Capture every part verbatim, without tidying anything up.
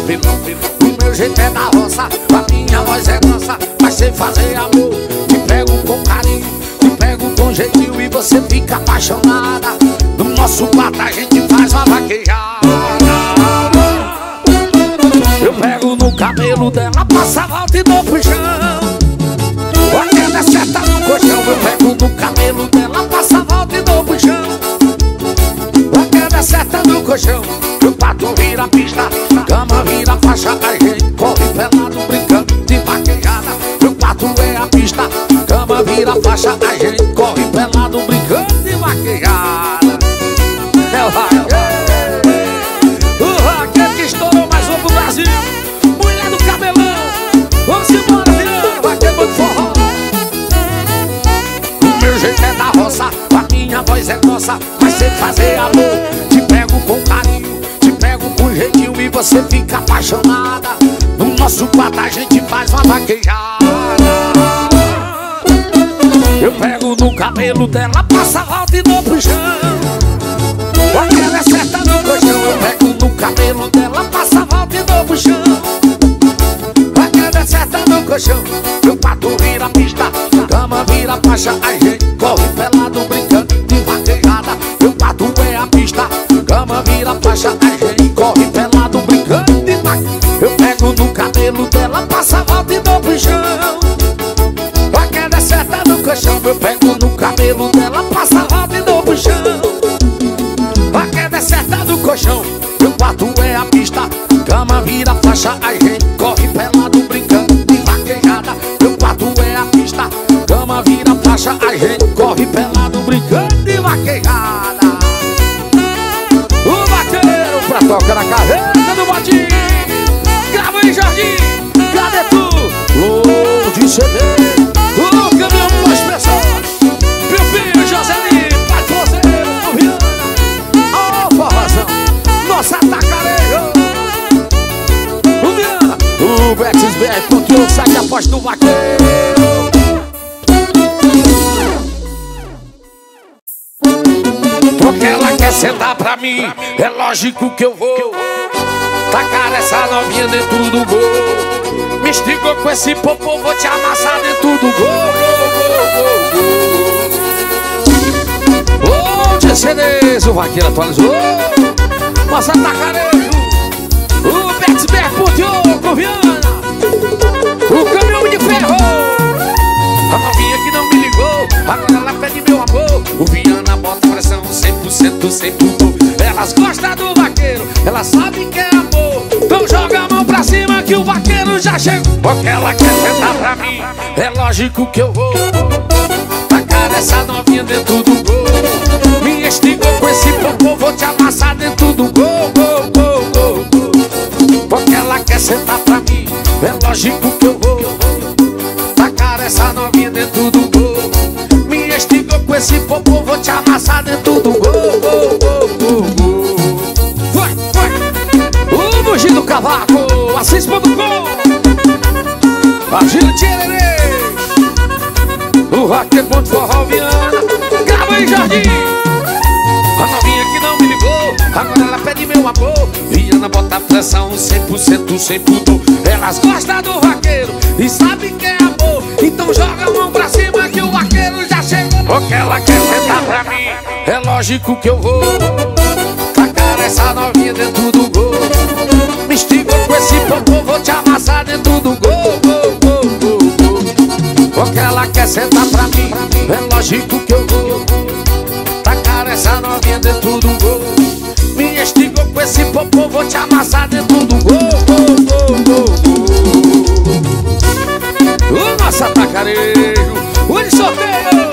cabelo. O meu jeito é da roça, a minha voz é grossa, mas sei fazer amor. Te pego com carinho, te pego com jeitinho e você fica apaixonada. No nosso quarto a gente faz uma vaquejada. Eu pego no cabelo dela, passa a volta e dou pro chão. A queda certa no colchão. Eu pego no cabelo dela, passa a volta e dou pro chão. A queda certa no colchão. O quarto vira pista, cama vira faixa, a gente corre pelado brincando de vaquejada. Meu quarto é a pista, cama vira faixa, a gente corre pelado brincando de vaquejada. É o vaqueiro, o vaqueiro que estourou mais um pro Brasil. Mulher do cabelão, vamos embora, filhão, vaqueiro muito forró. O meu jeito é da roça, a minha voz é grossa, mas sei fazer amor. Te pego com carinho, te pego com jeitinho e você fica apaixonada. No nosso quarto a gente faz uma vaquejada. Eu pego no cabelo dela, passa a volta e dou pro chão. A queda é certa no colchão. Eu pego no cabelo dela, passa a volta e dou pro chão. A queda é certa no colchão. Meu quarto vira pista, cama vira faixa, a gente corre pelado brincando de vaquejada. Meu quarto é a pista, cama vira faixa, a gente corre pelado brincando de vaquejada. Eu pego no cabelo dela, passa a volta e dou pro chão. A queda é certa no colchão. Eu pego no cabelo dela, passa a volta e dou pro chão. A queda é certa no colchão. Meu quarto é a pista, cama vira faixa, a gente corre pelado brincando de vaquejada. Meu quarto é a pista, cama vira faixa, a gente corre pelado brincando de vaquejada. O vaqueiro pra tocar na carreta do botinho. Grava aí, Jardim, cadê tu? Louco de C D. O caminhão com as pessoas. Meu filho, Joselino, pai Cruzeiro, Viana. Ó, oh, forrozão, nossa tacarejo. O Viana, o Betis B R, ponto sai da poste do vaqueiro. Porque ela quer sentar pra mim, é lógico que eu vou tacar essa novinha dentro do gol. Me esticou com esse popô, vou te amassar dentro do gol. Ô, oh, C Ds, o vaqueiro atualizou. Nossa tacarejo, o Betis B R Ponteou, Viana, o caminhão de ferro. A novinha que não me ligou, agora ela pede meu amor. O Viana bota pressão cem por cento, cem por cento. Elas gostam do vaqueiro, elas sabem que é amor. Então joga a mão pra cima que o vaqueiro já chegou. Porque ela quer sentar pra mim, é lógico que eu vou tacar essa novinha dentro do gol. Me esticou com esse popô, vou te amassar dentro do gol, gol, gol, gol, gol. Porque ela quer sentar pra mim, é lógico que eu vou tacar essa novinha dentro do gol. Me esticou com esse popô, vou te amassar dentro do gol, gol, gol, gol, gol. Vai, vai. O Bugir do Cavaco, assis ponto com. Agila Tchererê, o vaqueiro ponto forró Viana. Grava aí, Jardim. A novinha que não me ligou, agora ela pede meu amor. Viana bota pressão cem por cento, cem por cento. Elas gostam do vaqueiro e sabem que é amor. Então joga a mão pra cima que o vaqueiro já chegou. Porque ela quer sentar pra mim, é lógico que eu vou tacar essa novinha dentro do gol. Me esticou com esse popô, vou te amassar dentro do gol, gol, gol, gol, gol. Porque ela quer sentar pra mim, é lógico que eu vou tacar essa novinha dentro do gol. Me esticou com esse popô, vou te amassar dentro do gol, gol, gol, gol, gol. O nosso tacarejo, o de sorteio,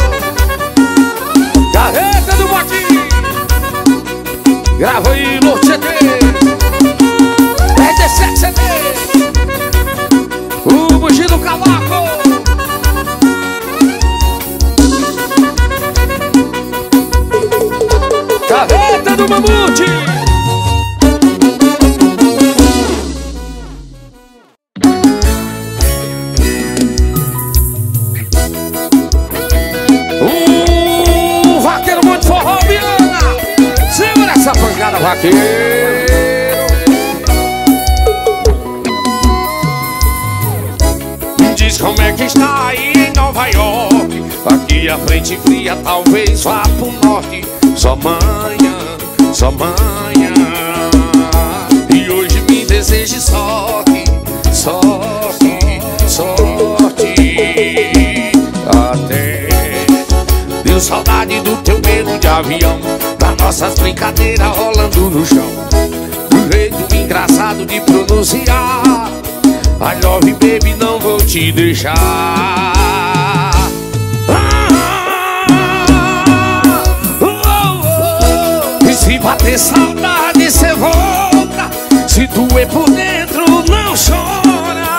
carreta do botinho. Grava aí, Lourdes C D, R D sete C D, o Bugir do Cavaco. Carreta do Mamute. Um vaqueiro muito forró, Viana. Segura essa pancada, vaqueiro. diz como é que está aí em Nova York. Aqui a frente fria, talvez vá pro norte. Só manhã, só manhã. E hoje me deseje sorte, sorte, sorte. Até deu saudade do teu medo de avião, das nossas brincadeiras rolando no chão, do jeito engraçado de pronunciar I love you, baby, não vou te deixar. ah, oh, oh, oh. E se bater saudade, cê volta. Se doer por dentro, não chora.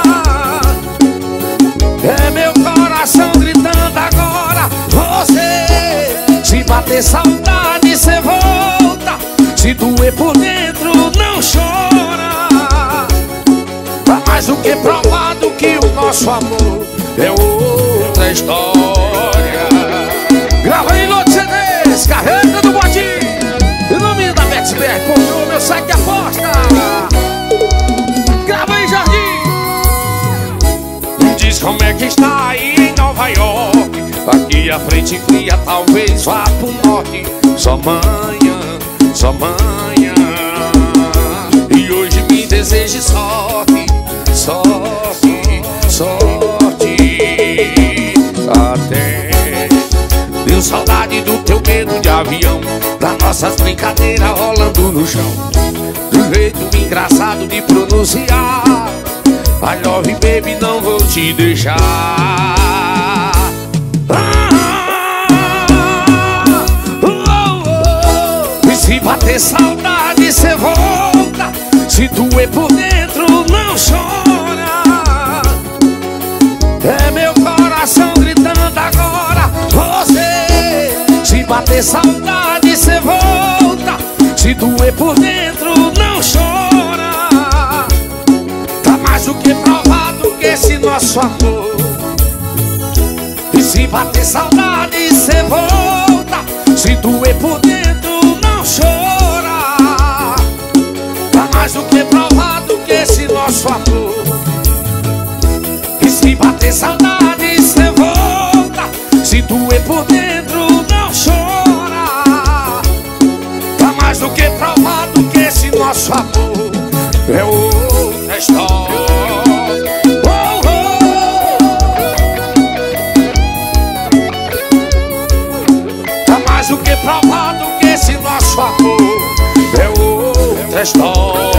É meu coração gritando agora, você. Se bater saudade, cê volta. Se doer por dentro, não chora. Tá mais do que provado que o nosso amor é outra história. Grava aí no C Ds, carrega do botinho. Em nome da Betsberg, comprou meu saque de aposta. Grava aí, Jardim. Me diz como é que está aí em Nova York. Aqui a frente fria, talvez vá pro norte. Só manhã, só manhã. E hoje me deseje sorte, sorte, sorte. Até deu saudade do teu medo de avião, das nossas brincadeiras rolando no chão, do jeito engraçado de pronunciar I love you, baby, não vou te deixar. Se bater saudade, cê volta. Se doer por dentro, não chora. É meu coração gritando agora, você. Se bater saudade, cê volta. Se doer por dentro, não chora. Tá mais do que provado que esse nosso amor. E se bater saudade, cê volta. Se doer por dentro, não chora. Tá mais do que provado que esse nosso amor. E se bater saudade, cê volta. Se doer por dentro, não chora. Tá mais do que provado que esse nosso amor é outra história. Oh, oh. Tá mais do que provado que esse nosso amor é outra história.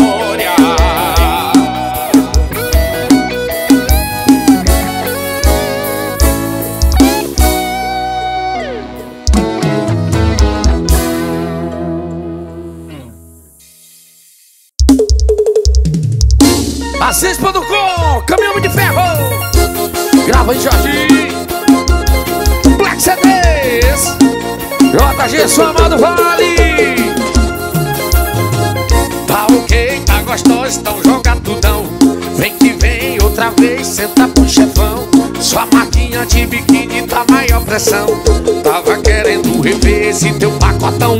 Assis ponto com, caminhão de ferro. Grava em Jardim, Black C Ds, J G, sua amado Vale. Tá ok, tá gostoso, então joga tudão. Vem que vem outra vez, senta pro chefão. Sua marquinha de biquíni tá maior pressão. Tava querendo rever esse teu pacotão.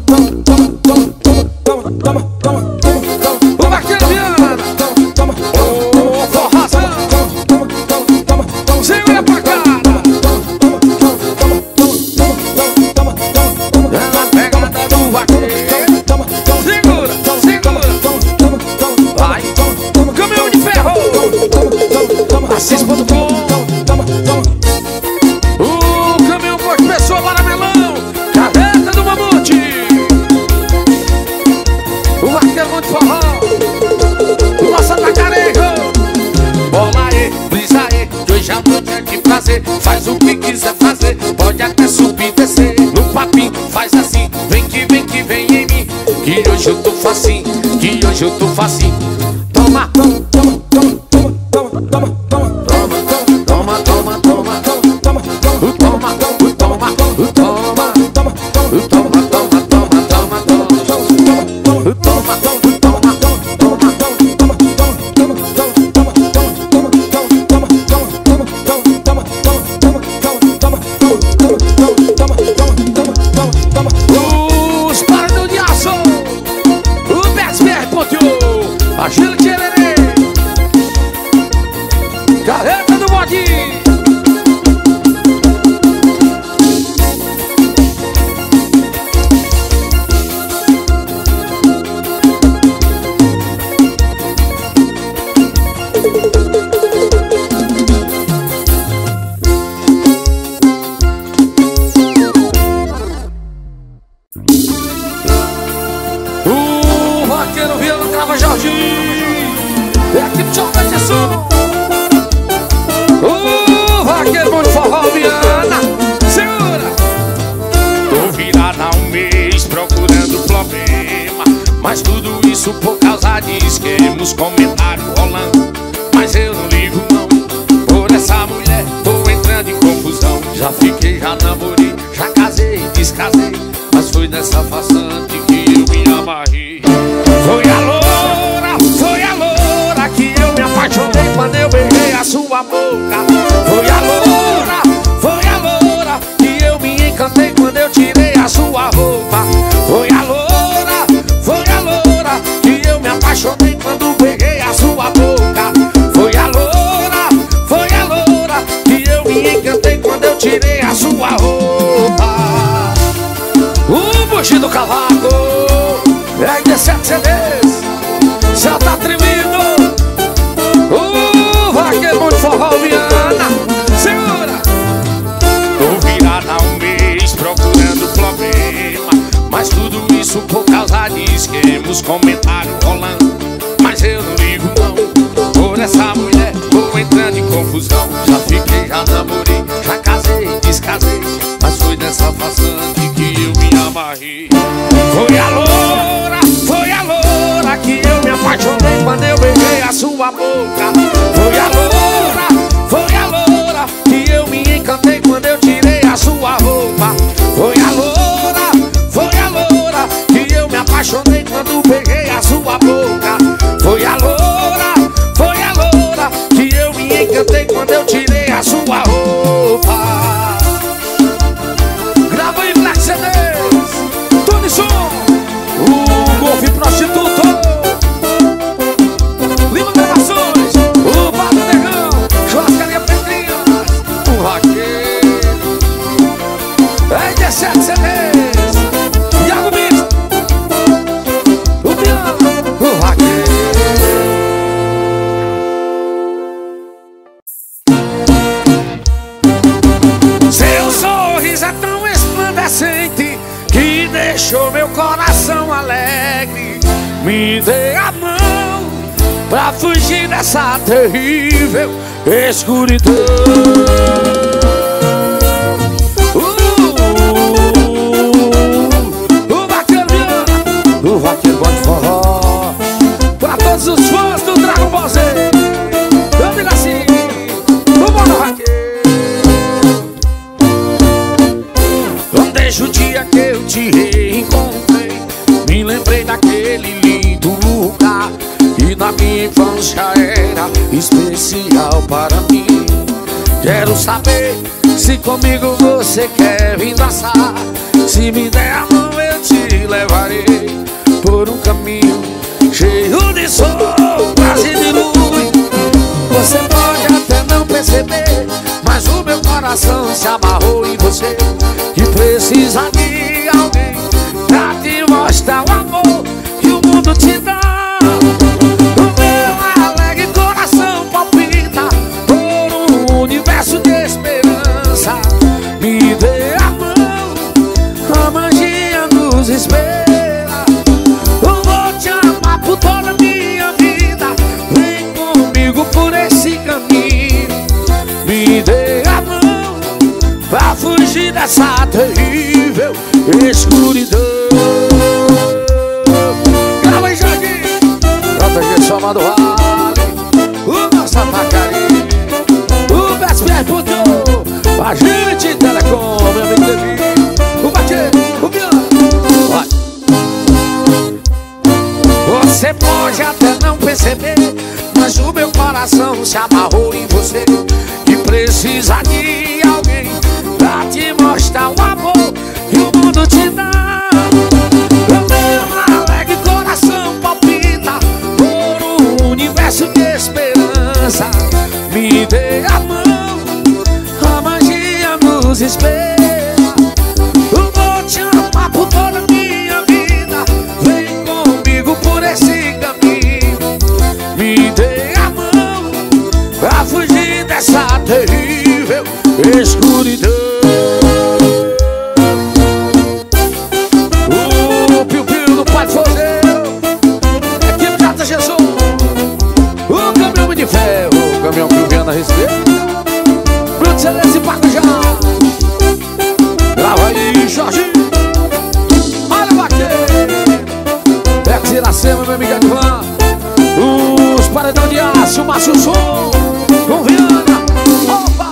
O Vaqueiro Viana, ô forrazão, segura pra cá. Na pegada do vaqueiro, segura, segura. Vai, caminhão de ferro. Assis ponto com, o caminhão pode pessoa para melão, carreta do mamute. O vaqueiro muito forró, o nosso atacarejo. Bola aí, brisa aí, que hoje a noite é de prazer. Faz o que quiser fazer, pode até subir e descer. No papinho, faz assim, vem que vem que vem em mim. Que hoje eu tô facinho, que hoje eu tô facinho. Toma, toma, toma, toma, toma, toma, toma, toma, toma, toma, toma, toma, toma, toma, toma, toma, toma, os barulhos de aço, o Betsberg ponteou, a Gil Tchererê, carreta do Jardim. O vaqueiro Viana Crava Jardim. É aqui pro Tchau Anderson. O vaqueiro bom de forró Viana. Segura. Tô virada há um mês procurando problema, mas tudo isso por causa de esquemas, comentário rolando. Mas eu não ligo não, por essa mulher tô entrando em confusão. Já fiquei, já namorei, já casei, descasei, mas foi nessa façante que eu me amarrei. Foi a loura, foi a loura que eu me apaixonei quando eu beijei a sua boca. Foi a loura, foi a loura que eu me encantei quando eu tirei a sua roupa. Foi a loura, foi a loura que eu me apaixonei quando beijei a sua boca. Foi a loura, foi a loura que eu me encantei quando eu tirei a sua roupa. O bucho do cavaco é de sete C Ds. Já tá tremido. O vaqueiro bom de forró Viana. Segura. Tô virada há um mês procurando problema, mas tudo isso por causa de esquemas, comentário rolando. Mas eu não ligo não, por essa mulher tô entrando em confusão. Já fiquei, já namorei, já casei, descasei, mas foi nessa façante que eu me amarrei. Foi a loura, foi a loura que eu me apaixonei quando eu beijei a sua boca. Foi a loura, foi a loura que eu me encantei quando eu tirei a sua roupa. Foi a loura, foi a loura que eu me apaixonei quando beijei a sua boca. Foi a loura, foi a loura que eu me encantei quando eu tirei a sua roupa. Grava aí Black C Ds. Tony Som. O golfe prostituto. Lima Gravações. O Bato Negão. Churrascaria Pedrinhas. O vaqueiro é de sete C Ds. Iago Mix. O Piano. O vaqueiro. Seu sorriso é tão resplandecente que deixou meu coração alegre. Me dê a mão pra fugir dessa terrível escuridão. Uh, o vaqueiro Viana. O vaqueiro bom de forró. Pra todos os fãs do Dragon Ball Z. Eu digo assim. O bom do vaqueiro. Desde o dia que eu te reencontrei, me lembrei daquele lindo lugar que na minha infância era especial para mim. Quero saber se comigo você quer vir dançar. Se me der a mão eu te levarei por um caminho cheio de sol, quase de luz. Você pode até não perceber, mas o meu coração se amarrou em você. Que precisa de alguém pra te mostrar o amor que o mundo te dá. O meu alegre coração palpita por um universo de esperança. Me dê a mão, a magia nos espera. Eu vou te amar por toda a minha vida. Vem comigo por esse caminho. Me dê a mão pra fugir dessa terrível escuridão. Grava aí, Jardim. J G Soma do Vale. O nosso Atacari. O B S B R Puto. A gente Telecom, meu amigo Levi. O vaqueiro, o piano. Vai. Você pode até não perceber, mas o meu coração se amarrou em você. E precisa de alguém pra te mostrar o amor que o mundo te dá. O meu alegre coração palpita por um universo de esperança. Me dê a mão, nos espera. Eu vou te amar por toda a minha vida. Vem comigo por esse caminho. Me dê a mão pra fugir dessa terrível escuridão. O piu-piu do Pai Fordeiro, equipe de Ata Jesus, o caminhão de ferro, o caminhão que vem na respeita, Bruto Celeste e Pacujá. Grava aí, Jorge. Olha o vaqueiro, Bex Iracema, meu amigo Advan, os paredão de aço, Márcio Som, com Viana. Opa!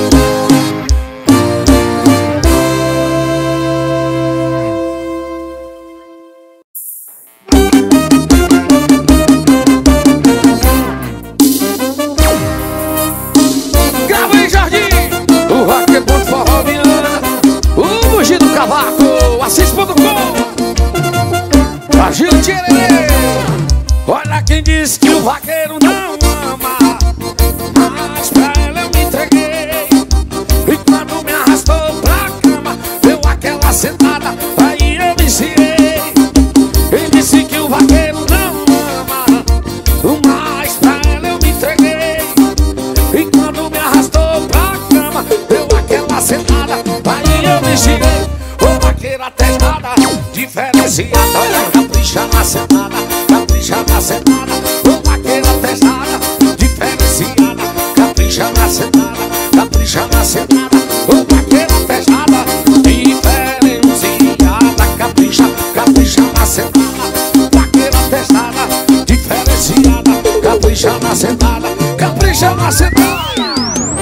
Grava aí, Jorge. O vaqueiro ponto forró, Viana, o Bugi do Cavaco, assis ponto com, Agil Tchererê. Olha quem disse que o vaqueiro não ama, mas pra ela eu me entreguei. E quando me arrastou pra cama, deu aquela sentada, aí eu me ensinei. Quem disse que o vaqueiro não ama, mas pra ela eu me entreguei. E quando me arrastou pra cama, deu aquela sentada, aí eu me ensinei. Ô vaqueira testada, diferenciada, olha, capricha na sentada, capricha na sentada. Ô vaqueira testada, diferenciada, capricha na sentada, capricha na sentada. Ô vaqueira testada, diferenciada, capricha, capricha na sentada. Vaqueira testada, diferenciada, capricha na sentada, capricha na sentada.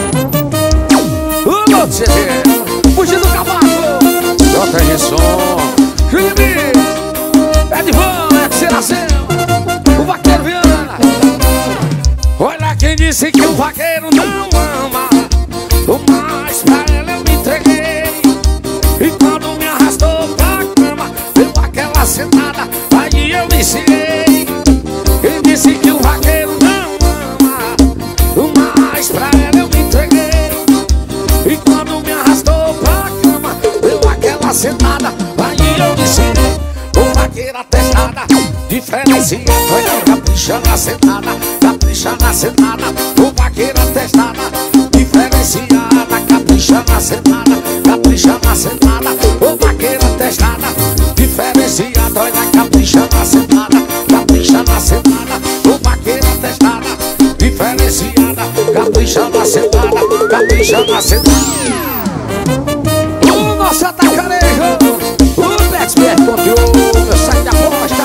O outro C D, Bugi do Cavaco, J R Som, Júlio Edvan, Bex Iracema, o vaqueiro Viana. Olha quem disse que o vaqueiro não ama, mas pra ela eu me entreguei. E quando me arrastou pra cama, deu aquela sentada, aí eu me ensinei. Quem disse que o vaqueiro não ama, mas pra ela eu me entreguei. E quando me arrastou pra cama, deu aquela sentada, aí eu me ensinei. Ô vaqueira testada, diferenciada, olha, capricha na sentada, capricha na sentada. Ô vaqueira testada, diferenciada, capricha na sentada, capricha na sentada. Ô vaqueira testada, diferenciada, olha, capricha na sentada, capricha na sentada. Ô vaqueira testada, diferenciada, capricha na sentada, capricha na sentada. O nosso atacarejo, o Bex conteúdo, meu saco de aposta.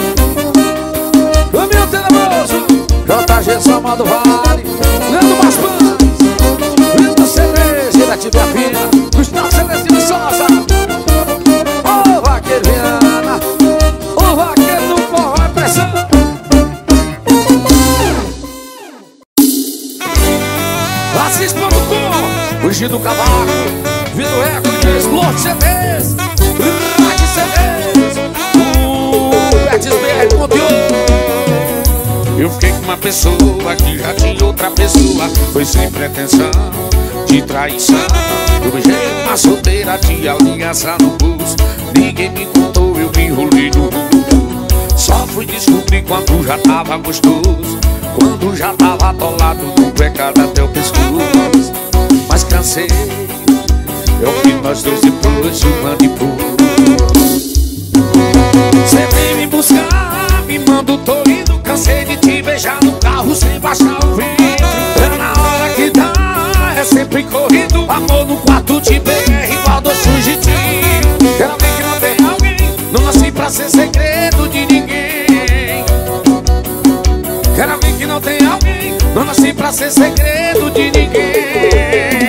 O meu tenebroso, J G Soma do Vale, Leandro Maspãs, Vitor Cereja, da Tibia Fina, Gustavo Celeste de Souza. Ô vaqueiro Viana, o vaqueiro do forró é pressão. Assis ponto com, Bugi do Cavaco, Vitor Recordes, Lourdes C Ds, Rádio C Ds, o Betis B R conteúdo. Eu fiquei com uma pessoa que já tinha outra pessoa, foi sem pretensão de traição. Eu beijei uma solteira de aliança no pulso, ninguém me contou, eu me enrolei no mundo. Só fui descobrir quando já tava gostoso, quando já tava atolado no pecado até o pescoço. Mas cansei, eu vi nós dois depois de um ano e pouco. Cê vem me buscar, me manda, tô indo. Cansei de te beijar no carro sem baixar o vidro. É na hora que dá, é sempre corrido. Amor no quarto de B R, igual doce fugitivos. Quero alguém que não tem alguém, não nasci pra ser segredo de ninguém. Quero alguém que não tem alguém, não nasci pra ser segredo de ninguém.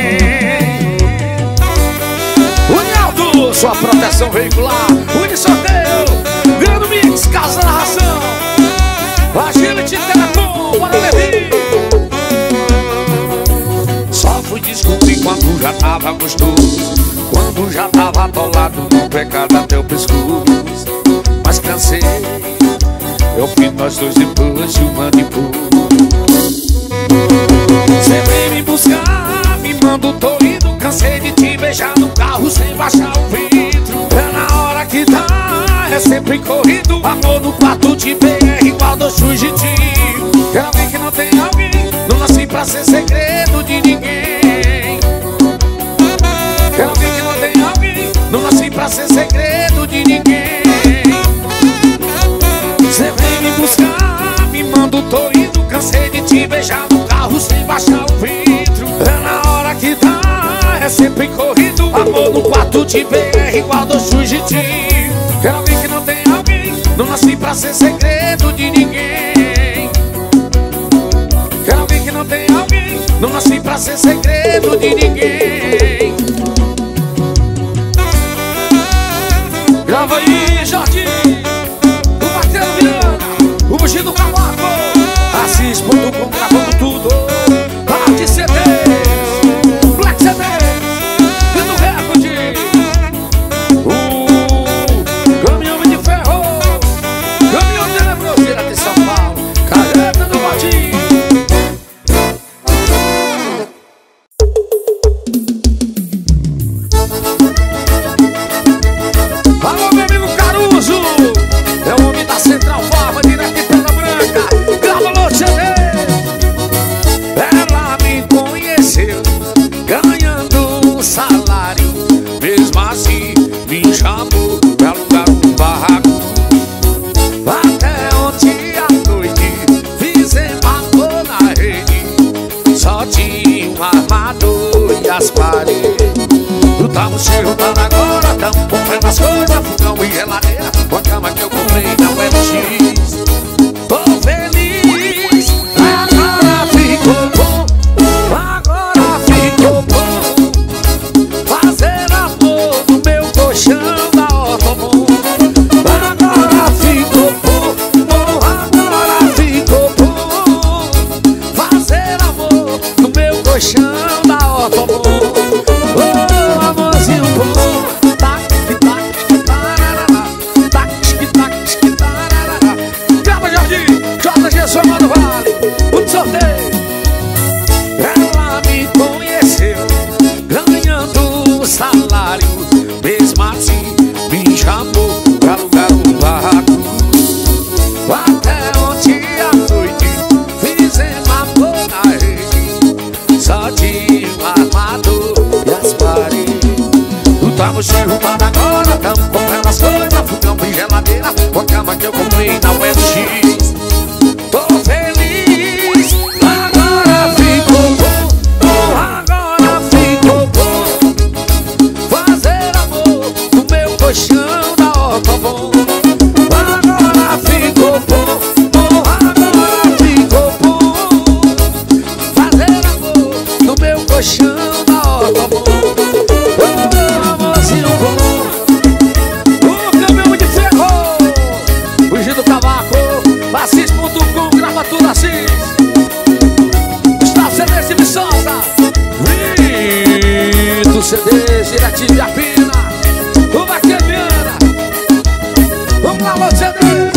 Unaldo, sua proteção veicular, Uni Sorteio, Grande Mix, Casa na Ração, Agility Telecom, bora Levi. Só fui descobrir quando já tava gostoso, quando já tava atolado no pecado até o pescoço. Mas cansei, eu fiz nós dois depois de um ano e pouco. Cê vem me buscar, me manda, tô indo. Cansei de te ver amor no quarto de P R igual dois fugitivos. Quero alguém que não tem alguém. Não nasci pra ser segredo de ninguém. Quero alguém que não tem alguém. Não nasci pra ser segredo de ninguém. Você vem me buscar, me manda, tô indo. Cansei de te beijar no carro sem baixar o vidro. É na hora que dá, é sempre corrido. Amor no quarto de P R igual dois fugitivos. Quero alguém que não tem alguém. Não nasci pra ser segredo de ninguém. Quero alguém que não tem alguém. Não nasci pra ser segredo de ninguém. Grava aí, Jorge, o Vaqueiro Viana, o Bugio do Cavaco, Assis ponto com gravando tudo. Arte C D, Black C D, e do recorde. O caminhão de ferro, caminhão de Lebroseira de São Paulo, Careta do Batinho. Alô, meu amigo Caruso, é o homem da Central Farma, direto de Pedra Branca. Grava no C D. Ela me conheceu ganhando um salário, mesmo assim me chamou pra alugar um barraco. Até ontem à noite fizemos amor na rede. Só tinha um armador e as paredes. Tamo se juntando agora, tamo comprando as coisas, fogão e geladeira, com a cama que eu comprei na U L X. Tô feliz, agora ficou bom, agora ficou bom. Fazer amor no meu colchão da Ortomon. Agora ficou bom, bom, agora ficou bom. Fazer amor no meu colchão da Ortomon. Ela me conheceu ganhando um salário, mesmo assim me chamou pra alugar um barraco. Até ontem à noite fizemos amor na rede. Só tinha um armador e as paredes. Tamo se juntando agora, tamo comprando as coisas, fogão e geladeira, com a cama que eu comprei na U L X. Tô feliz, agora ficou bom, bom, agora ficou bom. Fazer amor no meu colchão da Ortomon. Agora ficou bom, bom, agora ficou bom. Fazer amor no meu colchão da Ortomon. Oh, amorzinho bom. O caminhão de ferro, Bugio do Cavaco, Assis ponto com, grava tudo assim. Gustavo C D de Viçosa, Rito C D, diretinho de Apina, o Vaqueiro Viana. Vamos lá, Lô C D.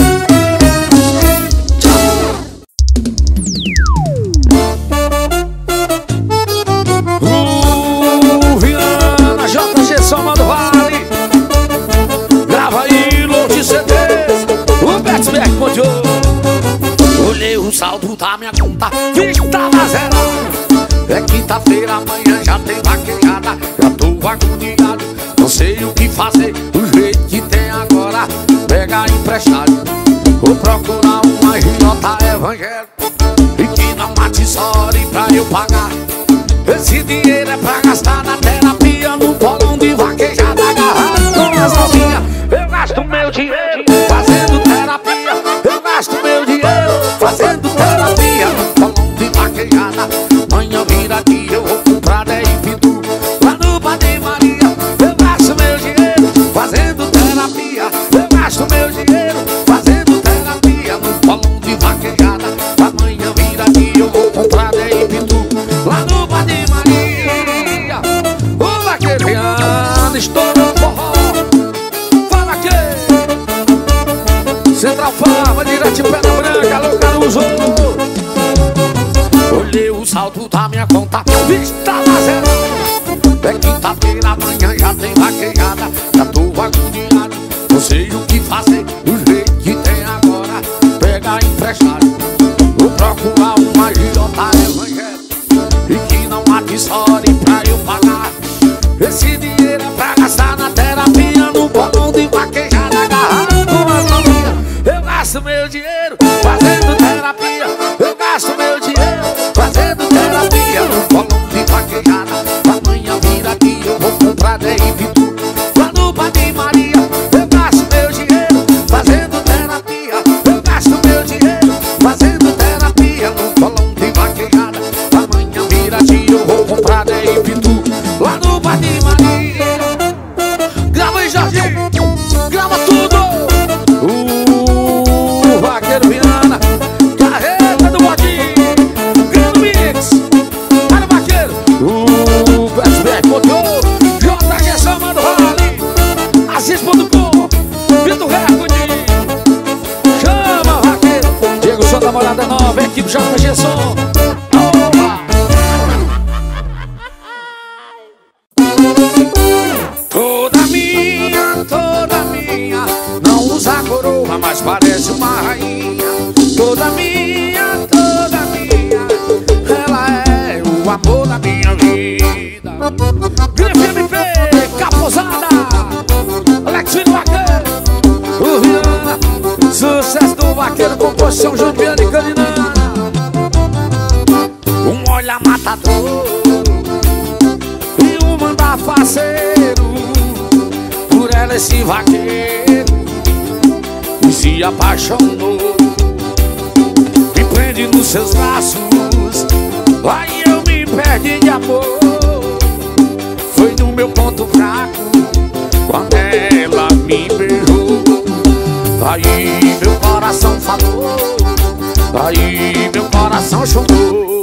O Viana, J G Soma do Vale. Grava aí, Lô C D. O Betzberg Pontiô. Olhei o saldo da minha conta, vi que tava zerado. É quinta-feira, amanhã já tem vaquejada. Já tô agoniado, não sei o que fazer. Do jeito que tem agora, pega emprestado ou procurar uma agiota evangélica e que não mate sore pra eu pagar. Esse dinheiro é pra gastar na terapia, no bolão de vaquejada, agarrado com as novinhas. Eu gasto meu dinheiro fazendo terapia. Eu gasto meu dinheiro fazendo terapia no bolão de vaquejada. Manhã vira dia, eu vou comprar dez pitu lá no Padre Maria. Eu gasto meu dinheiro fazendo terapia. Eu gasto meu dinheiro fazendo terapia no bolão de vaquejada. Amanhã vira dia, eu vou comprar dez pitu lá no Padre Maria. O Vaqueiro Viana estourou forró. Fala que Central Farma, direto de Pedra Branca, alô Caruso. Olhei o saldo da minha conta, vista zero. É quinta-feira, amanhã já tem vaquejada. Já tô agoniado, não sei o que fazer. Do jeito que tem promissório pra eu pagar. Esse dinheiro é pra gastar na terapia, no bolão de vaquejada agarrado com as novinhas. Eu gasto meu dinheiro fazendo terapia. Eu gasto meu dinheiro fazendo terapia, no bolão de vaquejada. Amanhã vira aqui, eu vou comprar dez pitu lá no Padre Maria. Eu gasto meu dinheiro fazendo terapia. Eu gasto meu dinheiro fazendo terapia, no bolão de vaquejada. Amanhã vira aqui, eu vou comprar dez pitu lá no Padre Maria. Grava aí, Jorginho, grava tudo. O Vaqueiro Viana, carreta do Bodinho, grande mix. Olha o Vaqueiro, o P S B R botou, J G Samba do Vale, Assis ponto com, Vitor Recorde. Chama, Vaqueiro, Diego Só da Morada Nova, equipe J G Som. Toda minha, toda minha, não usa coroa, mas parece uma rainha. Toda minha, toda minha, ela é o amor da minha vida. Grife M P, Caposada, Alex Filho Vaqueiro, o Viana, sucesso do Vaqueiro, composição Juliana e Caninana. Um olha matador e um manda faceiro, por ela esse vaqueiro e se apaixonou. Me prende nos seus braços, aí eu me perdi de amor. Foi no meu ponto fraco, quando ela me beijou. Aí meu coração falou, aí meu coração chorou.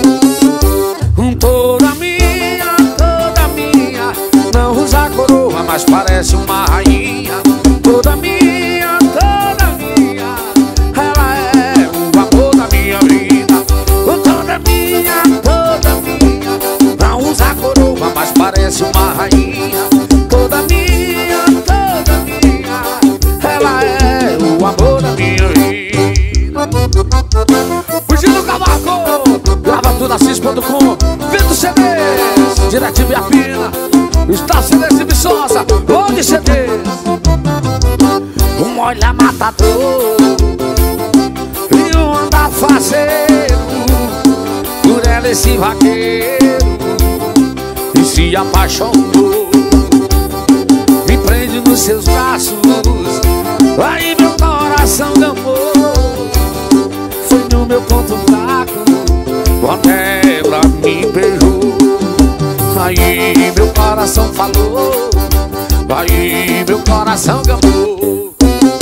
Toda minha, toda minha, não usa coroa, mas parece uma rainha. Toda minha, toda minha, ela é o amor da minha vida. Toda minha, toda minha, não usa coroa, mas parece uma rainha. Toda minha, toda minha, ela é o amor da minha vida. Fugindo do cavaco, grava tudo assis ponto com, Vento C Ds, Diretivo e a Pina, está C Ds e Viçosa, onde C Ds. Um olha matador e um anda faceiro, por ela esse vaqueiro e se apaixonou. Me prende nos seus braços, aí meu coração gamou. Foi no meu ponto fraco, quando ela me beijou. Aí meu coração falou, aí meu coração gamou.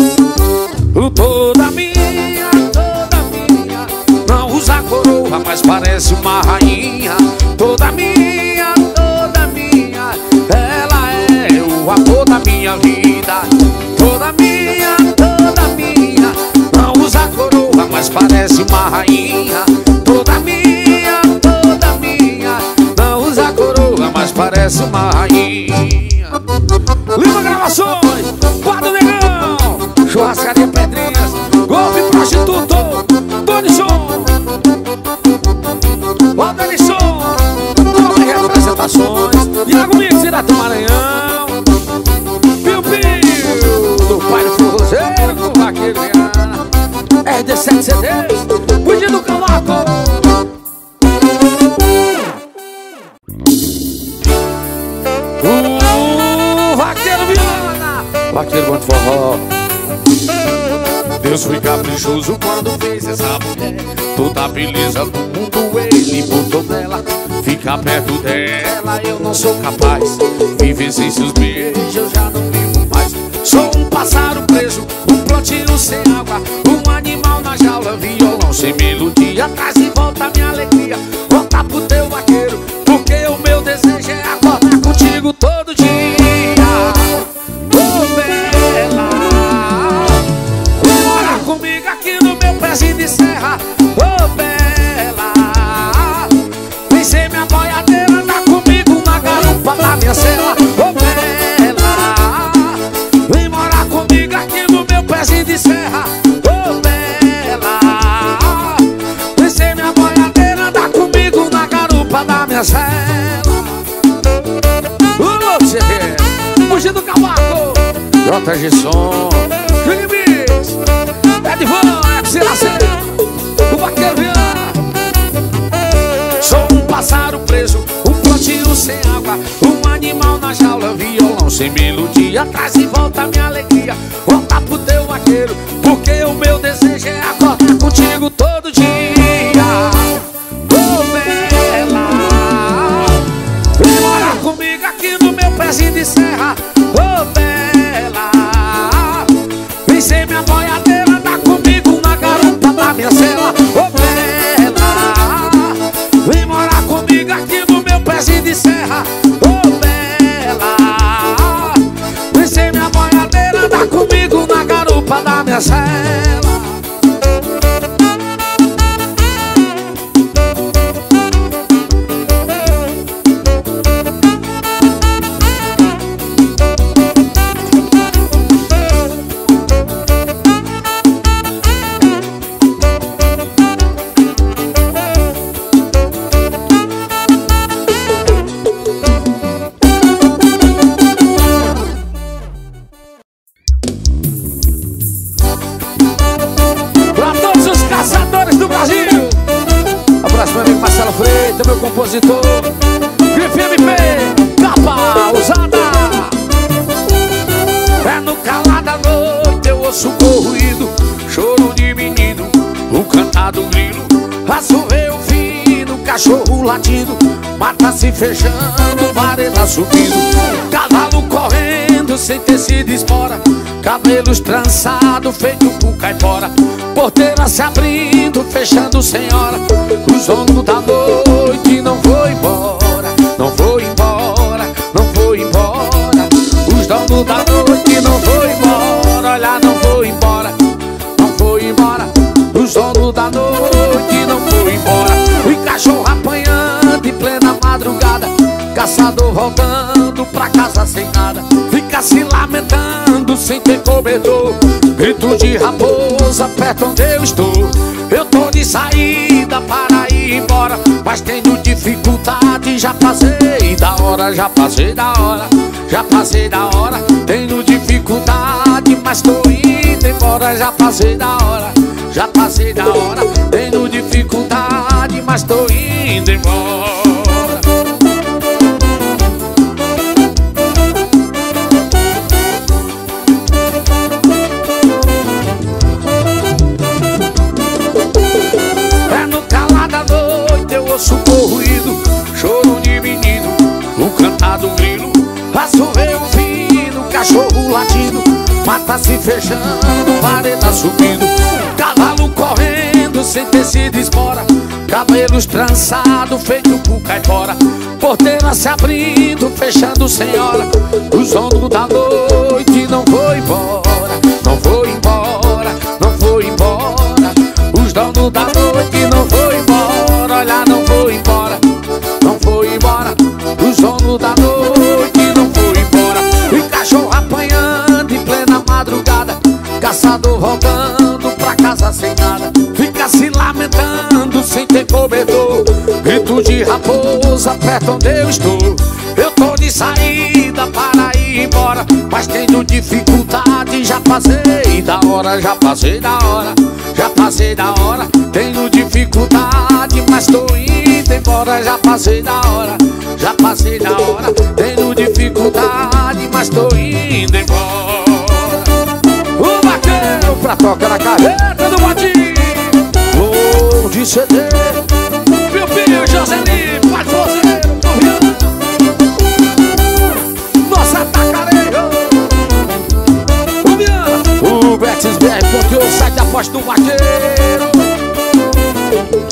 Toda minha, toda minha, não usa coroa, mas parece uma rainha. Toda minha, toda minha, ela é o amor da minha vida. Toda minha, toda minha, não usa coroa, mas parece uma rainha. Toda minha, toda minha, não usa coroa, mas parece uma rainha. Lima Gravações, Quadro Negão, Churrascaria Pedrinhas, Golpe Prostituto, Tonisson, Odelisson, Nove Representações, Iago Mix, direto do Maranhão, Piu Piu, do Pai do Forrozeiro com o Vaqueiro Viana, R D sete C Ds, Fugindo do Cavaco. O Vaqueiro Viana, Vaqueiro Bando Forró. Deus foi caprichoso quando fez essa mulher. Toda a beleza do mundo ele botou nela. Ficar perto dela eu não sou capaz. Viver sem seus beijos eu já não vivo mais. Sou um pássaro preso, um plantio sem água, um animal na jaula, violão sem melodia. Traz de volta minha alegria, volta pro teu vaqueiro, porque o meu desejo é acordar contigo todo dia. Ô bela, mora comigo aqui no meu pezinho de serra. Ô bela, vem ser minha boiadeira, andar comigo na garupa da minha cela. Ô bela, vem morar comigo aqui no meu pezinho de serra. Ô bela, vem ser minha boiadeira, andar comigo na garupa da Jorge do Cavaco, J G Som, Júnior Bis, Edvan, Excelacena, o Vaqueiro Viana. Sou um pássaro preso, um plantio sem água, um animal na jaula, violão sem melodia. Traz e volta minha alegria, volta pro teu vaqueiro, porque o meu desejo é acordar contigo todo dia. Ô bela, vem morar comigo aqui no meu pezinho de serra. Ô bela, vem ser minha boiadeira, andar comigo na garupa da minha cela. Ô bela, vem morar comigo aqui no meu pezinho de serra. Ô bela, vem ser minha boiadeira, andar comigo na garupa da minha cela. Meu compositor, Grife M P, capa usada. É no calar da noite eu ouço corruído, choro de menino, o cantar do grilo, assoveio fino, cachorro latindo, mata se fechando, vareda subindo, cavalo correndo sem tecido espora, cabelos trançados feito por caipora, porteira se abrindo, fechando sem hora. Os donos da noite não foi embora, não foi embora, não foi embora. Os donos da noite não foi embora, olha, não foi embora, não foi embora. Os donos da noite não foi embora. E cachorro apanhando em plena madrugada, caçador voltando pra casa sem nada, fica se lamentando sem ter cobertor. Grito de raposa perto onde eu estou. Eu tô de saída para ir embora, mas tenho dificuldade, já passei da hora, já passei da hora, já passei da hora. Tenho dificuldade, mas tô indo embora, já passei da hora, já passei da hora. Tenho dificuldade, mas tô indo embora. Ouço corruído, choro de menino, o cantar do grilo, assoveio fino, cachorro latindo, mata se fechando, vareda subindo, cavalo correndo sem tecido espora, cabelos trançados feito por caipora, porteira se abrindo, fechando sem hora. Os donos da noite não foi embora, não foi embora, não foi embora. Os donos da noite não foi embora, olha, não foi embora, não foi embora. Os donos da noite não foi embora. E cachorro apanhando em plena madrugada, caçador voltando pra casa sem nada, fica se lamentando sem ter cobertor. Grito de raposa perto onde eu estou. Eu tô de saída para ir embora, mas tenho dificuldade, já passei da hora, já passei da hora, já passei da hora. Tenho dificuldade, mas tô indo embora, já passei da hora, já passei da hora. Tenho dificuldade, mas tô indo embora. O vaqueiro pra tocar na carreta do botinho, vou de C D, meu filho Joselino, pode fazer, nossa tacareira, o Viana, o Betis B R, porque eu saio da poste do vaqueiro.